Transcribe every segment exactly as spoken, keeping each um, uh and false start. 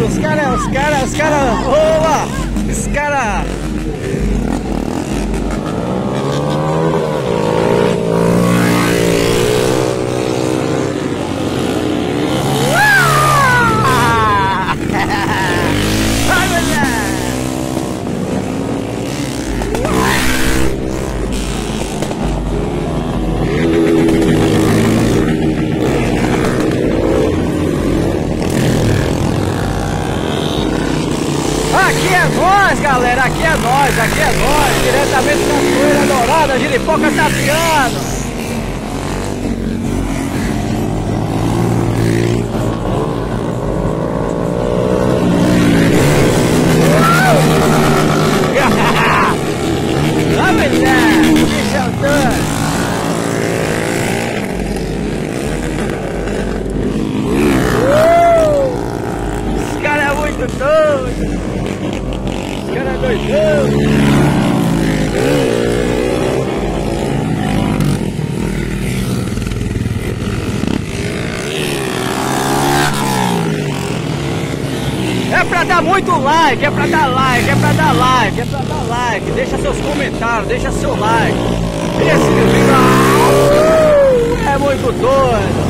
Os caras, os caras, os caras, boa! Os caras. Aqui é nós, galera, aqui é nós, aqui é nós, diretamente da Cachoeira Dourada, Giripoca Tapiano. Lá, mulher, que chantando. Esse cara é muito doido. Cara doidão! É pra dar muito like, é pra dar like, é pra dar like, é pra dar like. Deixa seus comentários, deixa seu like. Esse vídeo é muito doido.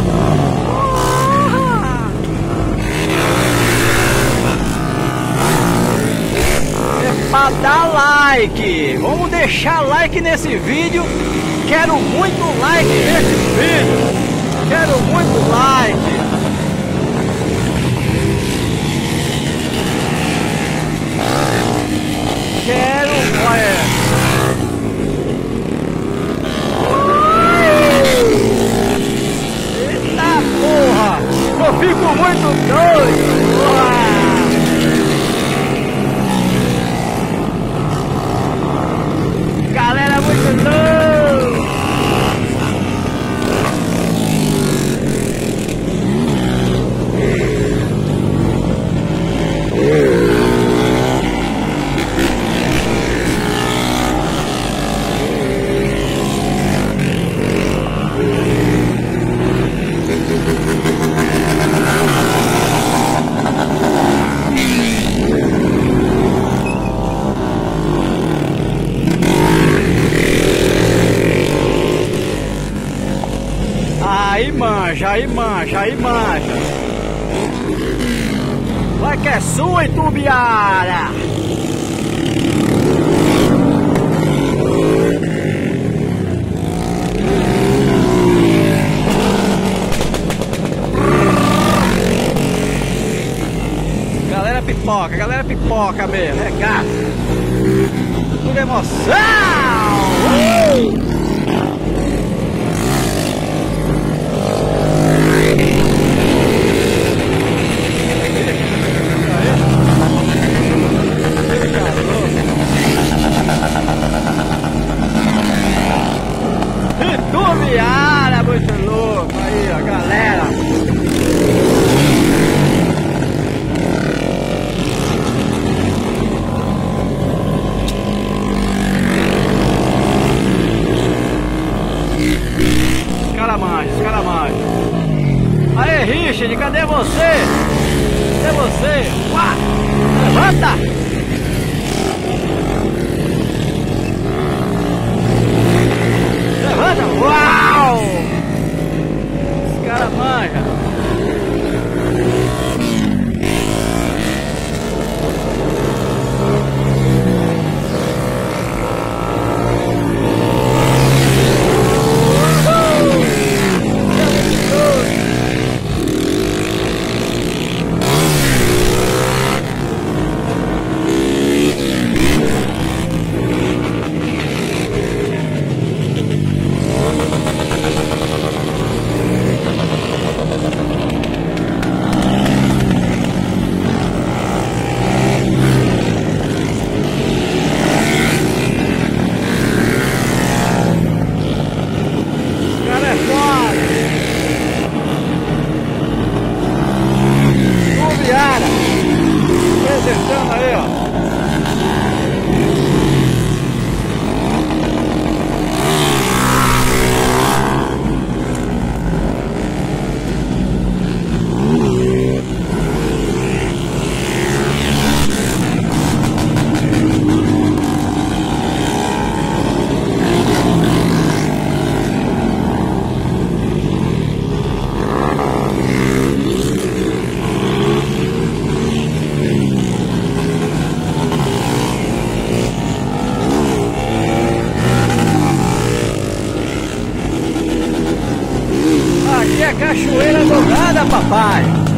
Pra dar like, vamos deixar like nesse vídeo. Quero muito like nesse vídeo. Quero muito like. Quero, olha. Eita porra, eu fico muito doido. Uau. Galera, muito louco! Aí manja, aí manja, aí manja. Vai que é sua, Itubiara. Galera pipoca, galera pipoca mesmo, é gato. Tudo emoção. Uh! Itubiara, muito louco aí, ó, galera. Os caras manjam, os caras manjam. Aê, Richard, cadê você? Cadê você? Uá, levanta! Levanta! Uau! Os caras manjam. Hoje é cachoeira dobrada, papai.